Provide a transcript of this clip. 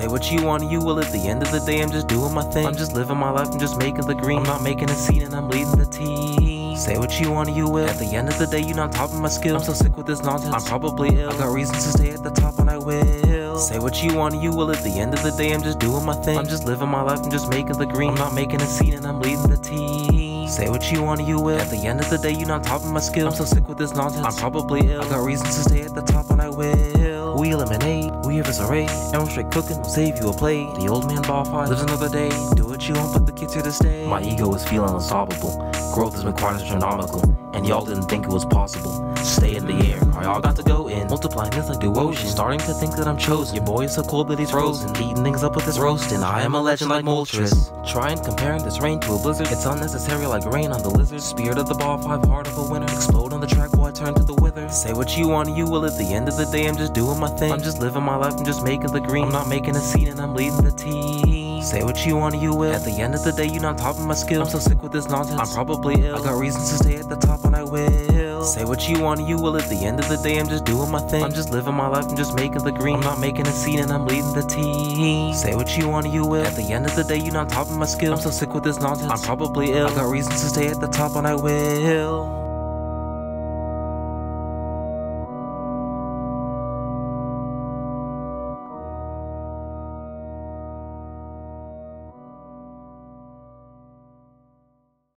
Say what you want, you will. At the end of the day, I'm just doing my thing. I'm just living my life, I'm just making the green. I'm not making a scene and I'm leading the team. Say what you want, you will. At the end of the day, you're not top of my skill. I'm so sick with this nonsense, I'm probably ill. I got reasons to stay at the top and I will. Say what you want, you will. At the end of the day, I'm just doing my thing. I'm just living my life, I'm just making the green. I'm not making a scene and I'm leading the team. Say what you want, you will. At the end of the day, you're not top of my skill. I'm so sick with this nonsense, I'm probably ill. I got reasons to stay at the top and I will. We eliminate, we eviscerate, and we're straight cooking, we'll save you a plate. The old man ball fight lives another day. Do what you want, but the kids here to stay. My ego is feeling unstoppable. Growth has been quite astronomical, and y'all didn't think it was possible. Stay in the air, are y'all got to go in? Multiplying this like the ocean, starting to think that I'm chosen. Your boy is so cold that he's frozen, eating things up with this roasting. I am a legend like Moltres. Trying comparing this rain to a blizzard, it's unnecessary like rain on the lizard. Spirit of the ball 5, heart of a winner. Explode on the track, boy, turn to the wither. Say what you want, you will. At the end of the day, I'm just doing my thing. I'm just living my life, I'm just making the green. I'm not making a scene and I'm leading the team. Say what you want, you will. At the end of the day, you're not top of my skill. I'm so sick with this nonsense, I'm probably ill. I got reasons to stay at the top and I will. Say what you want, you will. At the end of the day, I'm just doing my thing. I'm just living my life, I'm just making the green. I'm not making a scene and I'm leading the team. Say what you want, you will. At the end of the day, you're not top of my skill. I'm so sick with this nonsense, I'm probably ill. I got reasons to stay at the top and I will.